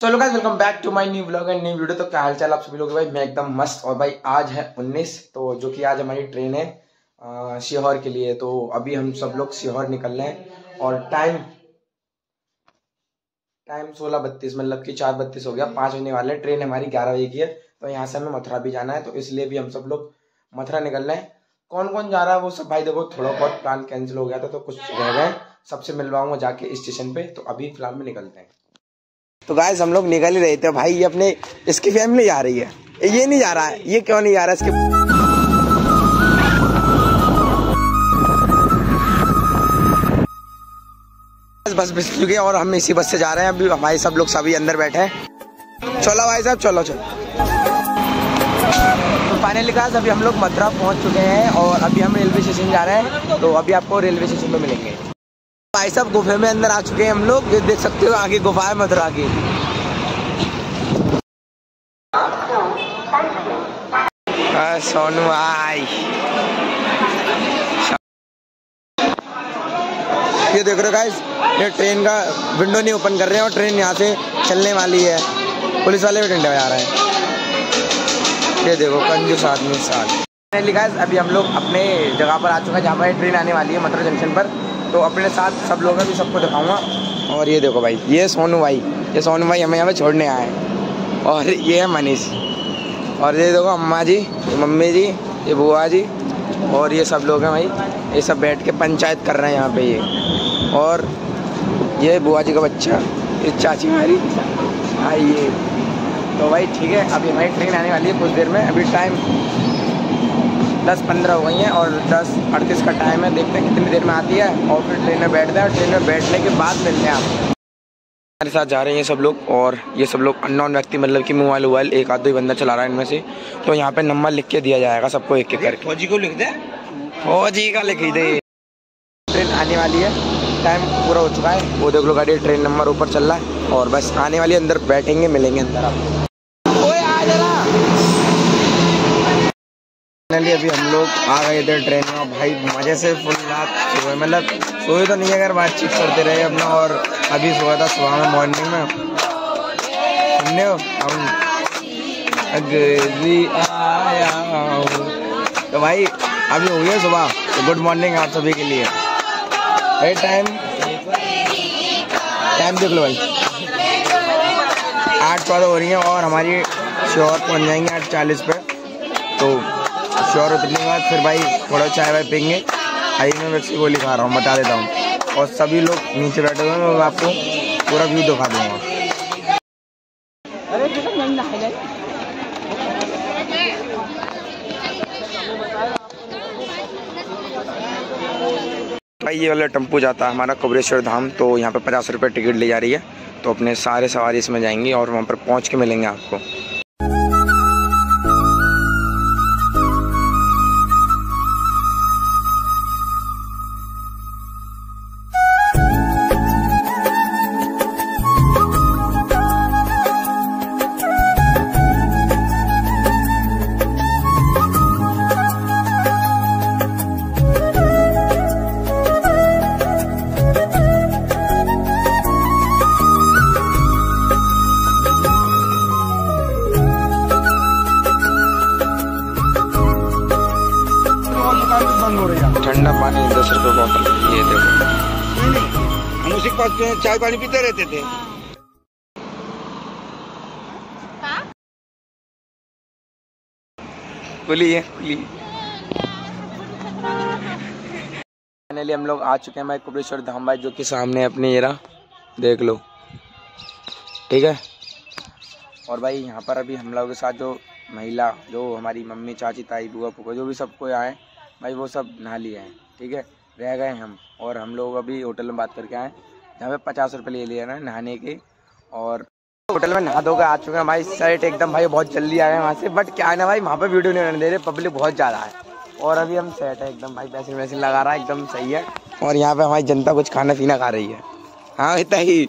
चलो guys welcome back to my new vlog and new video. तो क्या हाल चाल आप सभी लोग? भाई मैं एकदम मस्त। और भाई आज है 19, तो जो कि आज हमारी ट्रेन है सीहोर के लिए। तो अभी हम सब लोग सीहोर निकल रहे हैं और टाइम 16:32 मतलब कि 4:32 हो गया, 5 बजने वाले। ट्रेन हमारी 11 बजे की है। तो यहाँ से हमें मथुरा भी जाना है, तो इसलिए भी हम सब लोग मथुरा निकल रहे हैं। कौन कौन जा रहा है वो सब भाई देखो, थोड़ा बहुत प्लान कैंसिल हो गया था तो कुछ रह गए, सबसे मिलवाऊंगा जाके स्टेशन पे। तो अभी फिलहाल में निकलते हैं। तो गाइस हम लोग निकल ही रहे थे भाई, ये अपने इसकी फैमिली जा रही है, ये नहीं जा रहा है। ये क्यों नहीं जा रहा है इसके? बस बस चुके और हम इसी बस से जा रहे हैं। अभी हमारे सब लोग सभी अंदर बैठे हैं। चलो भाई साहब चलो चलो। तो फाइनली गाइस अभी हम लोग मथुरा पहुंच चुके हैं और अभी हम रेलवे स्टेशन जा रहे हैं। तो अभी आपको रेलवे स्टेशन पे मिलेंगे। भाई साहब गुफे में अंदर आ चुके हैं हम लोग, ये देख सकते हो आगे गुफा है मथुरा की। सोनू भाई ये देख रहे हो गाइस, ये ट्रेन का विंडो नहीं ओपन कर रहे हैं और ट्रेन यहाँ से चलने वाली है। पुलिस वाले भी डंडे बजा रहे हैं। ये देखो कंजूस आदमी साथ। गाइस अभी हम लोग अपने जगह पर आ चुके हैं जहाँ पर ट्रेन आने वाली है मथुरा जंक्शन पर। तो अपने साथ सब लोग भी सबको दिखाऊंगा। और ये देखो भाई, ये सोनू भाई हमें यहाँ पे छोड़ने आए हैं। और ये है मनीष। और ये देखो अम्मा जी, ये मम्मी जी, ये बुआ जी और ये सब लोग हैं भाई। ये सब बैठ के पंचायत कर रहे हैं यहाँ पे ये। और ये बुआ जी का बच्चा, ये चाची हमारी आइए। तो भाई ठीक है, अभी हमारी ट्रेन आने वाली है कुछ देर में। अभी टाइम 10:15 हो गई हैं और 10:38 का टाइम है। देखते हैं कितनी देर में आती है और फिर ट्रेन में बैठते हैं। और ट्रेन में बैठने के बाद मिलते हैं आप। हमारे साथ जा रहे हैं ये सब लोग, और ये सब लोग अननोन व्यक्ति, मतलब कि मोबाइल एक आध दो ही बंदा चला रहा है इनमें से। तो यहाँ पे नंबर लिख के दिया जाएगा सबको एक एक करके। फौजी को लिख दे, फौजी का लिख दे। ट्रेन आने वाली है, टाइम पूरा हो चुका है। वो देख लो गाड़ी, ट्रेन नंबर ऊपर चल रहा है और बस आने वाली है। अंदर बैठेंगे, मिलेंगे अंदर आप। अभी हम लोग आ गए थे ट्रेन में भाई, मजे से फुल रात सोए, मतलब सोए तो नहीं है, अगर बातचीत करते रहे अपना। और अभी सोया था सुबह में, मॉर्निंग में सुनने हो हम आया। तो भाई अभी हो गया सुबह, तो गुड मॉर्निंग आप सभी के लिए। भाई टाइम देख लो भाई, 8:14 हो रही है और हमारी सीहोर पहुंच जाएंगे 8:40 पे। तो श्योर उतरने के बाद फिर भाई थोड़ा चाय वाय पीएंगे। मैं वैक्सी गोली खा रहा हूँ, बता देता हूँ। और सभी लोग नीचे बैठे हुए हैं, मैं आपको पूरा व्यू दिखा दूंगा। भाई ये वाला टेम्पो जाता है हमारा कुबरेश्वर धाम। तो यहाँ पे 50 रुपये टिकट ले जा रही है। तो अपने सारे सवारी इसमें जाएंगी और वहाँ पर पहुँच के मिलेंगे आपको। ठंडा पानी 10 रुपये बॉटल, ये देखो। हम उसी के पास चाय पानी पीते रहते थे। खुली है, खुली। फाइनली हम लोग आ चुके हैं भाई कुबरेश्वर धाम भाई, जो कि सामने अपने ये रहा, देख लो। ठीक है। और भाई यहाँ पर अभी हम लोगों के साथ जो महिला, जो हमारी मम्मी, चाची, ताई, बुआ, फूफा, जो भी सबको आए भाई, वो सब नहा लिए हैं। ठीक है, रह गए हम। और हम लोग अभी होटल में बात करके आए, जहाँ पे 50 रुपये ले लिया ना नहाने के। और होटल में नहा धो के आ चुके हैं भाई। सेट एकदम भाई बहुत जल्दी आए हैं वहाँ से, बट क्या है ना भाई, वहाँ पे वीडियो नहीं बनने दे रहे, पब्लिक बहुत ज़्यादा है। और अभी हम सेट है एकदम भाई, पैसे वैसे लगा रहा है, एकदम सही है। और यहाँ पे हमारी जनता कुछ खाना पीना खा रही है। हाँ इतना ही।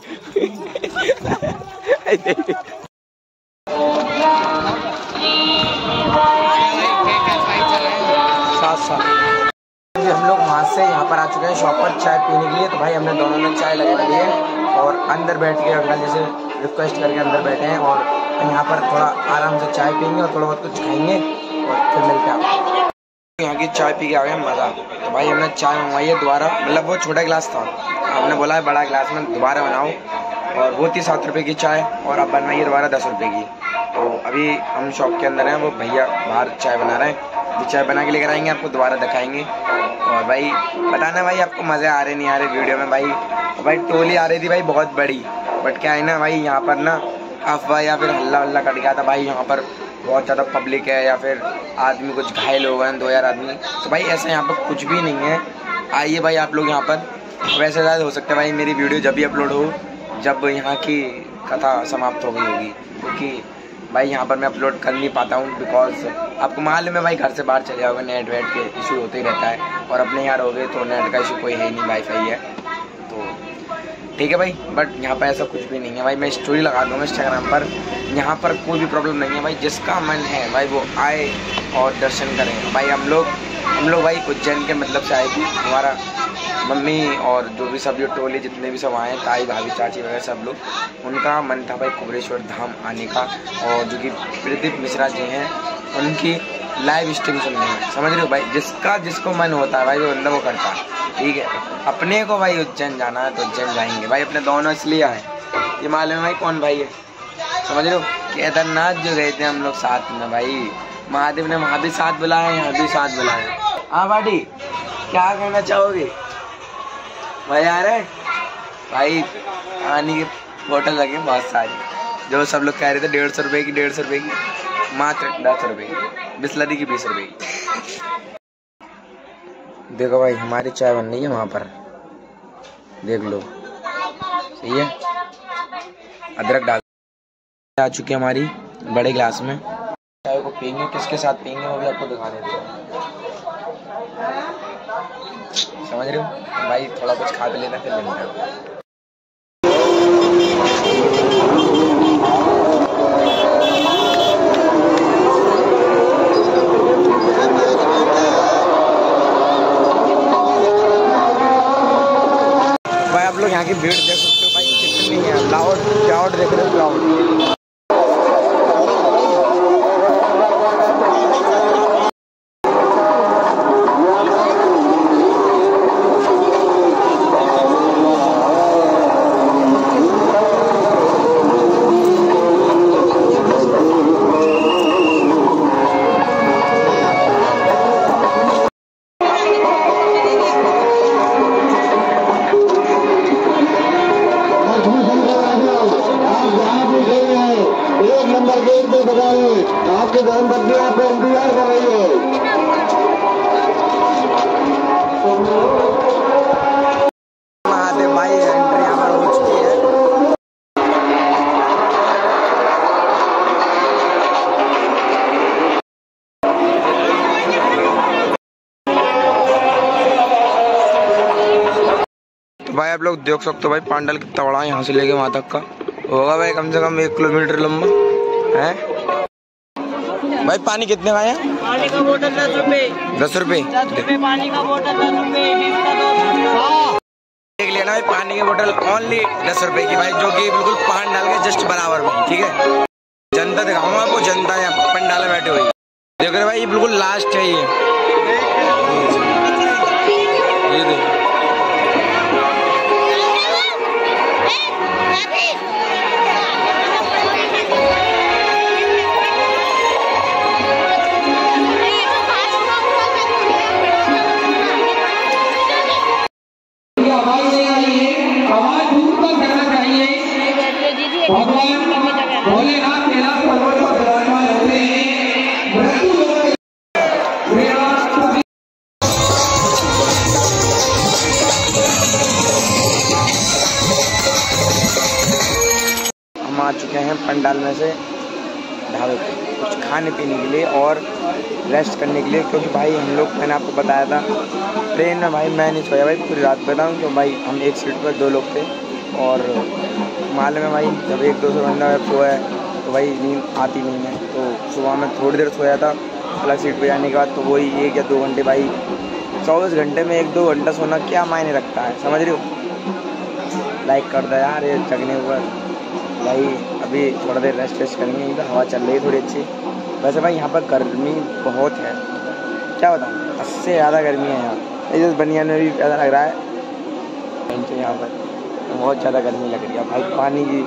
हम लोग वहाँ से यहाँ पर आ चुके हैं शॉप पर चाय पीने के लिए। तो भाई हमने दोनों ने चाय लगा ली है और अंदर बैठ के अंकल जैसे रिक्वेस्ट करके अंदर बैठे हैं और यहाँ पर थोड़ा आराम से चाय पीएंगे और थोड़ा बहुत कुछ खाएंगे और फिर मिलते हैं। यहाँ की चाय पी के आ गया मज़ा। तो भाई हमने चाय मंगवाई है दोबारा, मतलब वो छोटा गिलास था, हमने बोला है बड़ा गिलास में दोबारा बनाओ, और वो थी 7 रुपये की चाय और अब बनवाइए दोबारा 10 रुपये की। तो अभी हम शॉप के अंदर हैं, वो भैया बाहर चाय बना रहे हैं, अभी चाय बना के लेकर आएंगे, आपको दोबारा दिखाएंगे। और भाई बताना भाई आपको मज़े आ रहे नहीं आ रहे वीडियो में। भाई टोली आ रही थी भाई बहुत बड़ी, बट क्या है ना भाई यहाँ पर ना अफवाह या फिर हल्ला वल्ला कट गया था भाई, यहाँ पर बहुत ज़्यादा पब्लिक है या फिर आदमी कुछ घायल हो गए हैं 2000 आदमी। तो भाई ऐसा यहाँ पर कुछ भी नहीं है, आइए भाई आप लोग यहाँ पर। वैसे शायद हो सकता है भाई मेरी वीडियो जब भी अपलोड हो जब यहाँ की कथा समाप्त हो गई होगी, क्योंकि भाई यहाँ पर मैं अपलोड कर नहीं पाता हूँ, बिकॉज आपको मालूम है भाई घर से बाहर चले जाओगे नेट वेट के इशू होते ही रहता है, और अपने यहाँ रहोगे तो नेट का इशू कोई है ही नहीं, वाईफाई है। तो ठीक है भाई, बट यहाँ पर ऐसा कुछ भी नहीं है भाई। मैं स्टोरी लगा दूँगा इंस्टाग्राम पर, यहाँ पर कोई भी प्रॉब्लम नहीं है भाई। जिसका मन है भाई वो आए और दर्शन करें भाई। हम लोग भाई उज्जैन के मतलब से आए थे, हमारा मम्मी और जो भी सब जो टोली जितने भी सब आए, ताई भाभी चाची वगैरह सब लोग, उनका मन था भाई कुबेरेश्वर धाम आने का, और जो कि प्रदीप मिश्रा जी हैं उनकी लाइव स्ट्रीम सुनने में, समझ रहे हो भाई। जिसको मन होता है भाई वो बंदा वो करता है, ठीक है। अपने को भाई उज्जैन जाना है तो उज्जैन जाएंगे भाई, अपने दोनों इसलिए आए, ये मालूम है भाई कौन भाई है, समझ रहे हो। केदारनाथ जो गए थे हम लोग साथ में भाई, महादेव ने वहाँ भी साथ बुलाया, यहाँ भी साथ बुलाया। हाँ बाटी क्या कहना चाहोगे भाई? आ रहे भाई, पानी की बोतल लगे बहुत सारी, जो सब लोग कह रहे थे 150 रुपये की, 150 रुपये की, मात्र 10 रुपये की, बिस्लरी की 20 रुपये की। देखो भाई हमारी चाय बन रही है वहाँ पर, देख लो, सही है। अदरक डाल आ चुकी है हमारी बड़े गिलास में। चाय को पीएंगे, किसके साथ पीएंगे वो भी आपको दिखा देते हैं, समझ रहे हो भाई। थोड़ा कुछ खा भी लेना फिर मिलता है। भाई आप लोग यहाँ की भीड़ देख सकते हो भाई कितनी है, क्राउड देख रहे हो, क्राउड। आपके धर्म पत्नी आपको इंतजार कर रही है। महादेव भाई एंट्री यहाँ पर हो चुकी है। भाई आप लोग देख सकते हो भाई पांडल कितना बड़ा है, यहाँ से लेके वहाँ तक का होगा भाई कम से कम 1 किलोमीटर लंबा है। भाई पानी कितने का है? पानी का बोतल 10 रुपए। 10 रुपए पानी का बोतल 10 रुपए। देख लेना भाई पानी की बोतल ओनली 10 रुपए की भाई, जो कि बिल्कुल पांडाल के जस्ट बराबर में, ठीक है। जनता दिखाऊंगा आपको, जनता यहाँ पंडाल में बैठे हुई देख रहे भाई, ये बिल्कुल लास्ट है ये देखो। हम आ चुके हैं पंडाल में से ढाबे पे कुछ खाने पीने के लिए और रेस्ट करने के लिए, क्योंकि भाई हम लोग, मैंने आपको बताया था ट्रेन में भाई मैं नहीं सोया भाई पूरी रात बताऊँ, तो भाई हम एक सीट पर 2 लोग थे, और मालूम है भाई जब 1-2 बंदा सोया है तो भाई नींद आती नहीं है। तो सुबह में थोड़ी देर सोया था अलग सीट पर जाने के बाद, तो वही 1 या 2 घंटे भाई, 24 घंटे में 1-2 घंटा सोना क्या मायने रखता है, समझ रहे हो। लाइक कर दो यार ये जगने पर। भाई अभी थोड़ा देर रेस्ट वेस्ट करेंगे, इधर हवा चल रही है थोड़ी अच्छी। वैसे भाई यहाँ पर गर्मी बहुत है, क्या बताऊँ, इससे ज़्यादा गर्मी है यहाँ। इस बनियान में भी ऐसा लग रहा है यहाँ पर बहुत ज़्यादा गर्मी लग रही है भाई। पानी की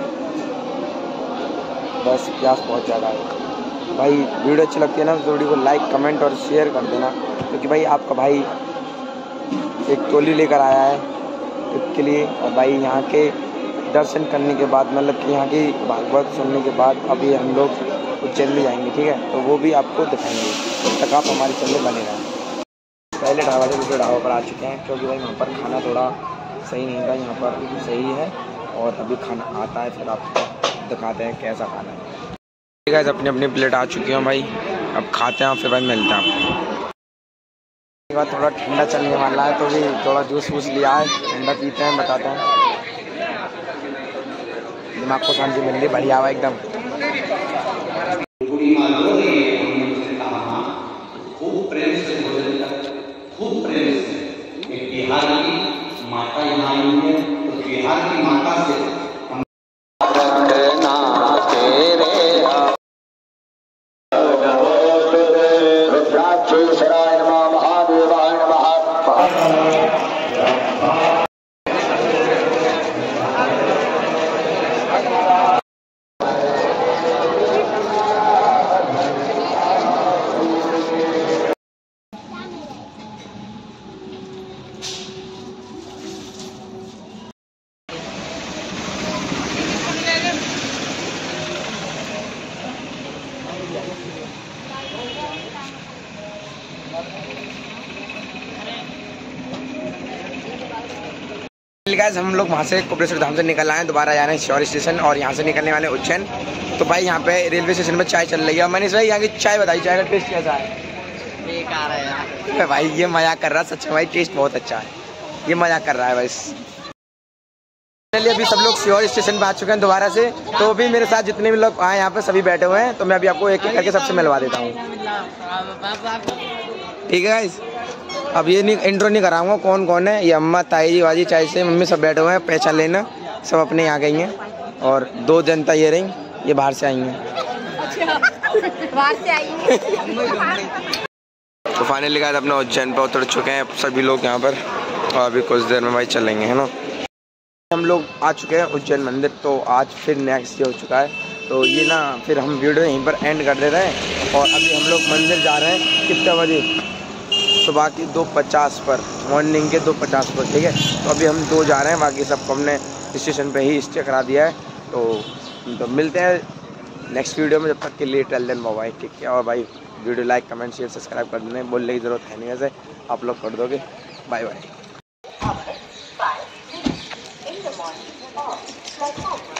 बस प्यास बहुत ज़्यादा है भाई। वीडियो अच्छी लगती है ना तो वीडियो को लाइक कमेंट और शेयर कर देना, क्योंकि भाई आपका भाई एक टोली लेकर आया है ट्रिप के लिए। और भाई यहाँ के दर्शन करने के बाद, मतलब कि यहाँ की भागवत सुनने के बाद अभी हम लोग उज्जैन में जाएंगे, ठीक है, तो वो भी आपको दिखाएंगे। तब तक आप हमारे चैनल बने रहें। पहले ढाबा से दूसरे ढाबा पर आ चुके हैं, क्योंकि भाई वहाँ पर खाना थोड़ा सही नहीं था, यहाँ पर सही है। और अभी खाना आता है फिर आपको दिखाते हैं कैसा खाना है। ठीक है, अपनी अपनी प्लेट आ चुकी हैं भाई, अब खाते हैं फिर भाई मिलते हैं आपको। बाद थोड़ा ठंडा चलने वाला है तो भी थोड़ा जूस वूस लिया है, ठंडा पीते हैं, बताते हैं। दिमाग को शांति मिल रही, बढ़िया हुआ एकदम। खूब प्रेम से भोजन कर, खूब प्रेम से। एक बिहार की माता यहाँ आई है, तो बिहार की माता से गाइस हम लोग वहाँ से कोपलेश्वर धाम से निकल आए हैं, दोबारा जा रहे हैं शिवहर स्टेशन और यहाँ से निकलने वाले उज्जैन। तो भाई यहाँ पे रेलवे स्टेशन में चाय चल रही है। मैंने भाई यहाँ की चाय बताई, चाय का टेस्ट कैसा है? बेकार है यार। भाई ये मजाक कर रहा है, सच में भाई टेस्ट बहुत अच्छा है, ये मजाक कर रहा है भाई। चलिए अभी सब लोग शिवहर स्टेशन पे आ चुके हैं दोबारा से, तो अभी मेरे साथ जितने भी लोग आए यहाँ पे सभी बैठे हुए हैं, तो मैं अभी आपको एक एक करके सबसे मिलवा देता हूँ, ठीक है गाइस। अब ये नहीं इंट्रो नहीं कराऊंगा कौन कौन है, ये अम्मा, ताई जी, बाजी, चाय से मम्मी सब बैठे हुए हैं, पहचान लेना, सब अपने यहाँ गई हैं। और दो जनता ये रही, ये बाहर से आई हैं। बाहर से आई हैं। तो फाइनली गाइस अपना उज्जैन पर उतर चुके हैं सभी लोग यहाँ पर, और अभी कुछ देर में भाई चलेंगे, है ना। हम लोग आ चुके हैं उज्जैन मंदिर, तो आज फिर नेक्स्ट डे हो चुका है, तो ये ना फिर हम वीडियो यहीं पर एंड कर देते हैं। और अभी हम लोग मंदिर जा रहे हैं कितने बजे? सुबह की 2:50 पर, मॉर्निंग के 2:50 पर, ठीक है। तो अभी हम 2 जा रहे हैं, बाकी सबको हमने स्टेशन पे ही स्टे करा दिया है। तो मिलते हैं नेक्स्ट वीडियो में, जब तक के लिए टेल देन बाय, ठीक है। और भाई video like comment share subscribe कर देने, बोलने की ज़रूरत है नहीं, वैसे आप लोग कर दोगे। Bye bye.